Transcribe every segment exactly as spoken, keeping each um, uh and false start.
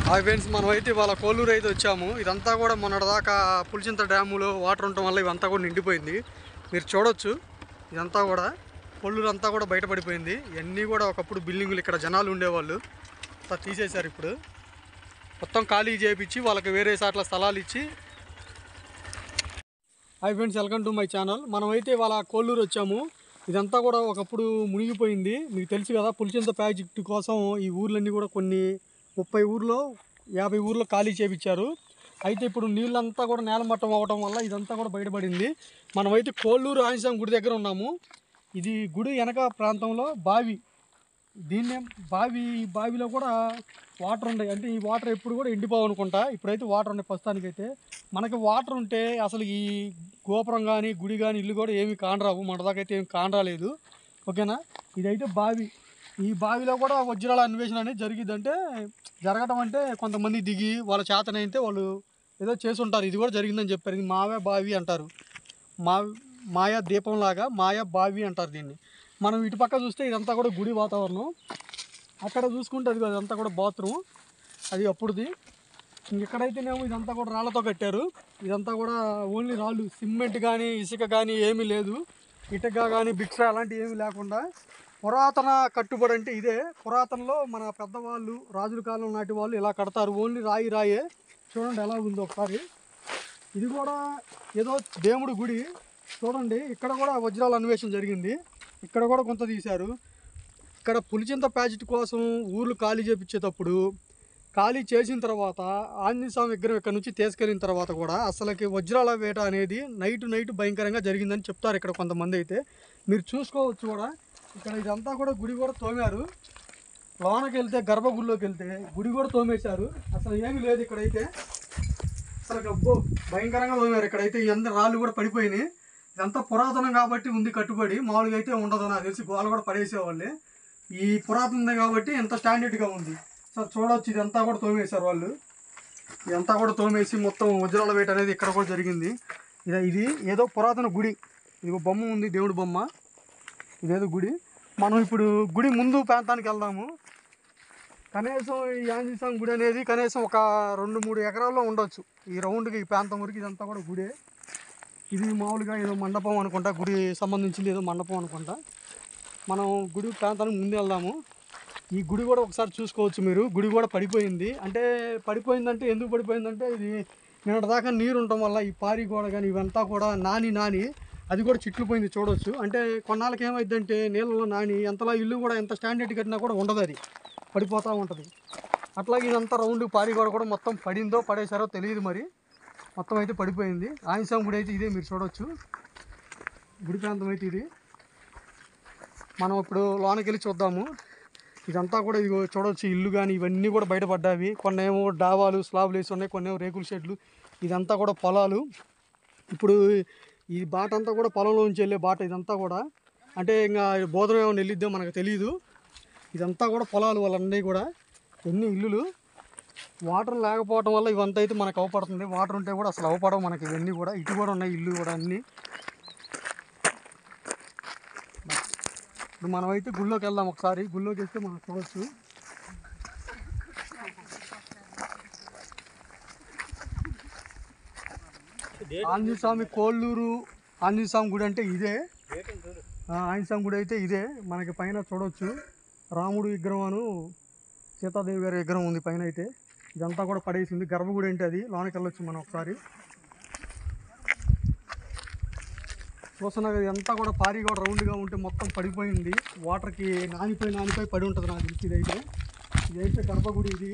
Hi friends, మనమైతే ఇవాళ కోల్లూరు అయితే వచ్చాము. ఇదంతా కూడా మొన్నటిదాకా పులిచింత డ్యాములో వాటర్ ఉండటం వల్ల ఇవంతా కూడా నిండిపోయింది. మీరు చూడొచ్చు, ఇదంతా కూడా కోల్లూరు అంతా కూడా బయటపడిపోయింది. ఇవన్నీ కూడా ఒకప్పుడు బిల్డింగులు, ఇక్కడ జనాలు ఉండేవాళ్ళు అంతా తీసేశారు. ఇప్పుడు మొత్తం ఖాళీ చేయించి వాళ్ళకి వేరే సాట్ల స్థలాలు ఇచ్చి. Hi friends, welcome to my channel. మనమైతే ఇవాళ కోల్లూరు వచ్చాము. ఇదంతా కూడా ఒకప్పుడు మునిగిపోయింది. మీకు తెలుసు కదా, పులిచింత ప్రాజెక్టు కోసం ఈ ఊర్లన్నీ కూడా కొన్ని ముప్పై ఊర్లో యాభై ఊర్లో ఖాళీ చేయించారు. అయితే ఇప్పుడు నీళ్ళంతా కూడా నేలమట్టం అవ్వటం వల్ల ఇదంతా కూడా బయటపడింది. మనమైతే కోల్లూరు ఆంజనేయ గుడి దగ్గర ఉన్నాము. ఇది గుడి వెనక ప్రాంతంలో బావి. దీన్నే బావి బావిలో కూడా వాటర్ ఉన్నాయి. అంటే ఈ వాటర్ ఎప్పుడు కూడా ఎండిపోవు అనుకుంటా. ఇప్పుడైతే వాటర్ ఉన్నాయి ప్రస్తుతానికైతే. మనకి వాటర్ ఉంటే అసలు ఈ గోపురం కానీ గుడి కానీ ఇల్లు కూడా ఏమి కానరావు. మన దాకైతే ఏమి కానరాలేదు. ఓకేనా, ఇదైతే బావి. ఈ బావిలో కూడా వజ్రాల అన్వేషణ అనేది జరిగిద్ది. అంటే జరగటం అంటే కొంతమంది దిగి వాళ్ళ చేతనైతే వాళ్ళు ఏదో చేసి ఉంటారు. ఇది కూడా జరిగిందని చెప్పారు. ఇది మాయా బావి అంటారు. మా మాయా దీపంలాగా మాయా బావి అంటారు దీన్ని. మనం ఇటు పక్క చూస్తే ఇదంతా కూడా గుడి వాతావరణం. అక్కడ చూసుకుంటే అది అదంతా కూడా బాత్రూమ్, అది అప్పుడుది. ఇంకెక్కడైతేనేమో ఇదంతా కూడా రాళ్లతో కట్టారు. ఇదంతా కూడా ఓన్లీ రాళ్ళు, సిమెంట్ కానీ ఇసుక కానీ ఏమీ లేదు. ఇటుక కానీ బిక్సా అలాంటివి ఏమీ లేకుండా పురాతన కట్టుబడి అంటే ఇదే. పురాతనలో మన పెద్దవాళ్ళు, రాజుల కాలం నాటి వాళ్ళు ఇలా కడతారు. ఓన్లీ రాయి రాయే. చూడండి ఎలా ఉందో ఒకసారి. ఇది కూడా ఏదో దేవుడి గుడి. చూడండి, ఇక్కడ కూడా వజ్రాల అన్వేషణ జరిగింది. ఇక్కడ కూడా కొంత తీశారు. ఇక్కడ పులిచింత ప్రాజెక్టు కోసం ఊర్లు ఖాళీ చేపించేటప్పుడు ఖాళీ చేసిన తర్వాత ఆంజనేయ స్వామి విగ్రహం ఇక్కడ నుంచి తీసుకెళ్ళిన తర్వాత కూడా అసలుకి వజ్రాల వేట అనేది నైట్ నైట్ భయంకరంగా జరిగిందని చెప్తారు ఇక్కడ కొంతమంది అయితే. మీరు చూసుకోవచ్చు కూడా. ఇక్కడ ఇదంతా కూడా గుడి కూడా తోమారు. లోనకి వెళ్తే గర్భగుడిలోకి వెళ్తే గుడి కూడా తోమేశారు. అసలు ఏమీ లేదు ఇక్కడైతే. అసలు గబ్బో భయంకరంగా తోమారు. ఇక్కడైతే ఇవన్నీ రాళ్ళు కూడా పడిపోయినాయి. ఇదంతా పురాతనం కాబట్టి ఉంది కట్టుబడి. మామూలుగా అయితే ఉండదు, నాకు తెలిసి గోల కూడా పడేసేవాళ్ళే. ఈ పురాతనం కాబట్టి ఎంత స్టాండర్డ్గా ఉంది. సార్ చూడవచ్చు, ఇదంతా కూడా తోమేశారు వాళ్ళు. ఇదంతా కూడా తోమేసి మొత్తం వజ్రాల వేట అనేది ఇక్కడ కూడా జరిగింది. ఇది ఇది ఏదో పురాతన గుడి. ఇది బొమ్మ ఉంది, దేవుడి బొమ్మ. ఇదేదో గుడి. మనం ఇప్పుడు గుడి ముందు ప్రాంతానికి వెళ్దాము. కనీసం ఈ ఆంజనేయ స్వామి గుడి అనేది కనీసం ఒక రెండు మూడు ఎకరాల్లో ఉండొచ్చు. ఈ రౌండ్కి ఈ ప్రాంతం వరకు ఇదంతా కూడా గుడే. ఇది మామూలుగా ఏదో మండపం అనుకుంటా, గుడి సంబంధించింది ఏదో మండపం అనుకుంటా. మనం గుడి ప్రాంతానికి ముందు వెళ్దాము. ఈ గుడి కూడా ఒకసారి చూసుకోవచ్చు మీరు. గుడి కూడా పడిపోయింది. అంటే పడిపోయిందంటే ఎందుకు పడిపోయిందంటే ఇది నిన్నటి దాకా నీరు ఉండటం వల్ల ఈ పారి గోడ కానీ ఇవంతా కూడా నాని నాని అది కూడా చిట్లిపోయింది. చూడవచ్చు. అంటే కొన్నాళ్ళకి ఏమైందంటే నీళ్ళలో నాని ఎంతలా ఇల్లు కూడా ఎంత స్టాండర్డ్ కట్టినా కూడా ఉండదు, అది పడిపోతూ ఉంటుంది. అట్లాగే ఇదంతా రౌండ్ పారి గోడ కూడా మొత్తం పడిందో పడేశారో తెలియదు మరి. మొత్తం అయితే పడిపోయింది. ఆంజనేయ స్వామి గుడి అయితే ఇదే, మీరు చూడవచ్చు. గుడి ప్రాంతం అయితే ఇది. మనం ఇప్పుడు లోనకి వెళ్ళి చూద్దాము. ఇదంతా కూడా ఇది చూడవచ్చు. ఇల్లు కానీ ఇవన్నీ కూడా బయటపడ్డావి. కొన్ని ఏమో డాబాలు స్లాబ్లు వేసి ఉన్నాయి, కొన్ని ఏమో రేకుల షెడ్లు. ఇదంతా కూడా పొలాలు. ఇప్పుడు ఈ బాట అంతా కూడా పొలంలో నుంచి వెళ్ళే బాట ఇదంతా కూడా. అంటే ఇంకా బోధన ఏమైనా వెళ్ళిద్దాం మనకు తెలియదు. ఇదంతా కూడా పొలాలు వాళ్ళన్నీ కూడా. ఎన్ని ఇల్లులు. వాటర్ లేకపోవడం వల్ల ఇవంతా అయితే మనకు అవపడుతుంది. వాటర్ ఉంటే కూడా అసలు అవపడవు మనకి ఇవన్నీ కూడా. ఇటు కూడా ఉన్నాయి ఇల్లు కూడా అన్నీ. ఇప్పుడు మనమైతే గుళ్ళోకి వెళ్దాం ఒకసారి. గుళ్ళోకి వెళ్తే మనం చూడవచ్చు. ఆంజనేయ స్వామి కోల్లూరు ఆంజనేయ స్వామి గుడి అంటే ఇదే. ఆంజనేయ స్వామి గుడి అయితే ఇదే. మనకి పైన చూడవచ్చు రాముడు విగ్రహం, సీతాదేవి గారి విగ్రహం ఉంది పైన అయితే. ఇదంతా కూడా పడేసింది. గర్భగుడి అంటే అది. లోనకి వెళ్ళొచ్చు మనం ఒకసారి. చూస్తున్నా కదా, ఇదంతా కూడా పారి కూడా రౌండ్గా ఉంటే మొత్తం పడిపోయింది. వాటర్కి నానిపోయి నానిపోయి పడి ఉంటుంది నాకు తెలిసి. ఇదైతే ఇదైతే గర్భగుడి ఇది.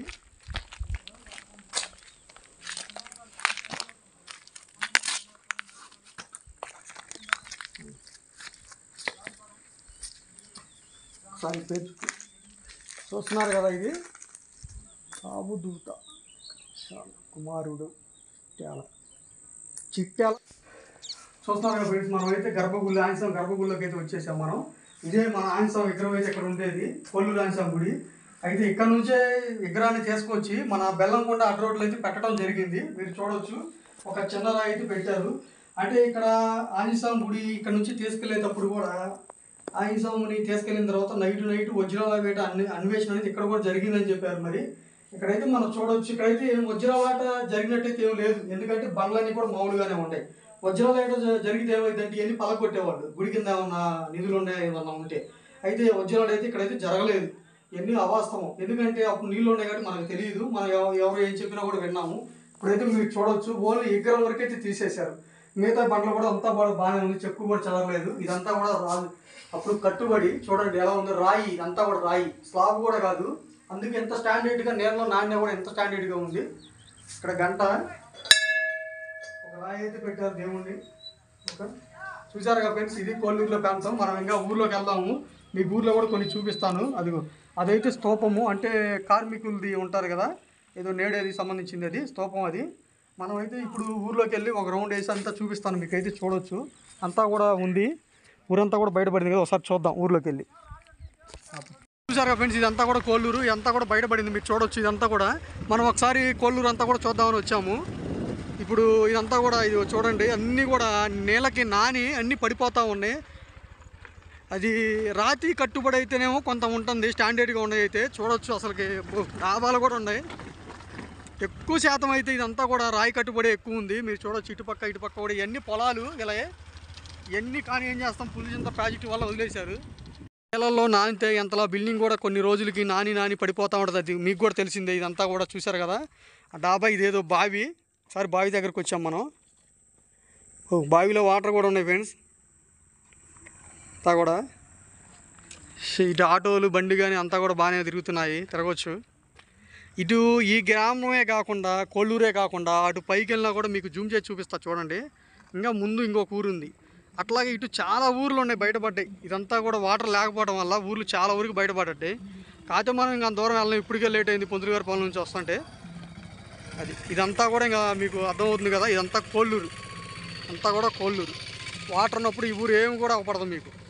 ఒకసారి పేరు చూస్తున్నారు కదా, ఇది సాబుదూత కుమారుడు చిట్యాల చిట్యాల చూస్తున్నారు కదా ఫ్రెండ్స్. మనం అయితే గర్భగుడి ఆంజనేయ స్వామి గర్భగుడిలోకి అయితే వచ్చేసాం మనం. ఇదే మన ఆంజనేయ స్వామి విగ్రహం అయితే ఇక్కడ ఉండేది, కోల్లూరు ఆంజనేయ స్వామి గుడి. అయితే ఇక్కడ నుంచే విగ్రహాన్ని తీసుకొచ్చి మన బెల్లంకొండ అడ్డ రోడ్లో అయితే పెట్టడం జరిగింది. మీరు చూడవచ్చు, ఒక చిన్న రాయి అయితే పెట్టారు. అంటే ఇక్కడ ఆంజనేయ స్వామి గుడి ఇక్కడ నుంచి తీసుకెళ్లేటప్పుడు కూడా ఆంజనేయ స్వామిని తీసుకెళ్ళిన తర్వాత నైట్ నైట్ వజ్రాల వేట అన్వేషణ అనేది ఇక్కడ కూడా జరిగిందని చెప్పారు. మరి ఇక్కడైతే మనం చూడవచ్చు, ఇక్కడైతే ఏం వజ్రాలాట జరిగినట్టయితే ఏం లేదు, ఎందుకంటే బండ్లన్నీ కూడా మామూలుగానే ఉంటాయి. వజ్రాలాట జరిగితే ఏమైందంటే ఇవన్నీ పలకొట్టేవాళ్ళు, గుడి కింద ఏమన్నా నిధులు ఉన్నాయి ఏమన్నా ఉంటే. అయితే వజ్రాలు అయితే ఇక్కడైతే జరగలేదు, ఇవన్నీ అవాస్తవం. ఎందుకంటే అప్పుడు నీళ్ళు ఉన్నాయి కాబట్టి మనకు తెలియదు, మనం ఎవరు ఏం చెప్పినా కూడా విన్నాము. ఇప్పుడైతే మీరు చూడవచ్చు, ఓన్లీ విగ్రహం వరకు అయితే తీసేశారు, మిగతా బండ్లు కూడా అంతా కూడా బాగానే ఉంది, చెక్కు కూడా చదవలేదు. ఇదంతా కూడా రాదు, అప్పుడు కట్టుబడి చూడండి ఎలా ఉంది, రాయి, ఇదంతా కూడా రాయి, స్లాబ్ కూడా కాదు. అందుకే ఎంత స్టాండర్డ్గా నేలలో నాణ్య కూడా ఎంత స్టాండర్డ్గా ఉంది. ఇక్కడ గంట, ఒక రాయి అయితే పెట్టారు దేవుణ్ణి. ఓకే, చూసారు కదా ఫ్రెండ్స్, ఇది కోల్లూరులో ప్రాంతం. మనం ఇంకా ఊర్లోకి వెళ్దాము, మీ ఊర్లో కూడా కొన్ని చూపిస్తాను. అదిగో అదైతే స్తూపము, అంటే కార్మికులది ఉంటారు కదా, ఏదో నేడేది సంబంధించింది అది స్తూపం. అది మనమైతే ఇప్పుడు ఊర్లోకి వెళ్ళి ఒక రౌండ్ వేసి అంతా చూపిస్తాను, మీకైతే చూడవచ్చు. అంతా కూడా ఉంది, ఊరంతా కూడా బయటపడింది కదా, ఒకసారి చూద్దాం ఊర్లోకి వెళ్ళి. చూసారు ఫ్రెండ్స్, ఇదంతా కూడా కోల్లూరు, ఇదంతా కూడా బయటపడింది, మీరు చూడవచ్చు. ఇదంతా కూడా మనం ఒకసారి కోల్లూరు అంతా కూడా చూద్దామని వచ్చాము. ఇప్పుడు ఇదంతా కూడా ఇది చూడండి, అన్నీ కూడా నేలకి నాని అన్నీ పడిపోతూ ఉన్నాయి. అది రాతి కట్టుబడి అయితేనేమో కొంత ఉంటుంది, స్టాండర్డ్గా ఉన్నాయి. అయితే చూడవచ్చు, అసలుకి డాబాలు కూడా ఉన్నాయి. ఎక్కువ శాతం అయితే ఇదంతా కూడా రాయి కట్టుబడి ఎక్కువ ఉంది, మీరు చూడవచ్చు. ఇటుపక్క ఇటుపక్క కూడా ఇవన్నీ పొలాలు ఇలా ఇవన్నీ, కానీ ఏం చేస్తాం, పులిచింత ప్రాజెక్టు వల్ల వదిలేశారు. నేలల్లో నానితే ఎంతలా బిల్డింగ్ కూడా కొన్ని రోజులకి నాని నాని పడిపోతూ ఉంటుంది, అది మీకు కూడా తెలిసిందే. ఇదంతా కూడా చూసారు కదా, ఆ డాబా ఇదేదో బావి. ఒకసారి బావి దగ్గరకు వచ్చాం మనం. ఓ, బావిలో వాటర్ కూడా ఉన్నాయి ఫ్రెండ్స్. అంతా కూడా ఇటు ఆటోలు బండి కానీ అంతా కూడా బాగానే తిరుగుతున్నాయి, తిరగవచ్చు. ఇటు ఈ గ్రామమే కాకుండా కోల్లూరే కాకుండా అటు పైకి వెళ్ళినా కూడా మీకు జూమ్ చేసి చూపిస్తా చూడండి. ఇంకా ముందు ఇంకొక ఊరు ఉంది, అట్లాగే ఇటు చాలా ఊర్లు ఉన్నాయి బయటపడ్డాయి. ఇదంతా కూడా వాటర్ లేకపోవడం వల్ల ఊర్లు చాలా ఊరికి బయటపడ్డాయి. కాకపోతే మనం ఇంకా దూరం వెళ్ళాం, ఇప్పటికే లేట్ అయింది పొంతులు గారి పొలం నుంచి వస్తుంటే. అది ఇదంతా కూడా ఇంకా మీకు అర్థమవుతుంది కదా, ఇదంతా కోల్లూరు, అంతా కూడా కోల్లూరు. వాటర్ ఉన్నప్పుడు ఈ ఊరు ఏమి కూడా అవపడదు మీకు.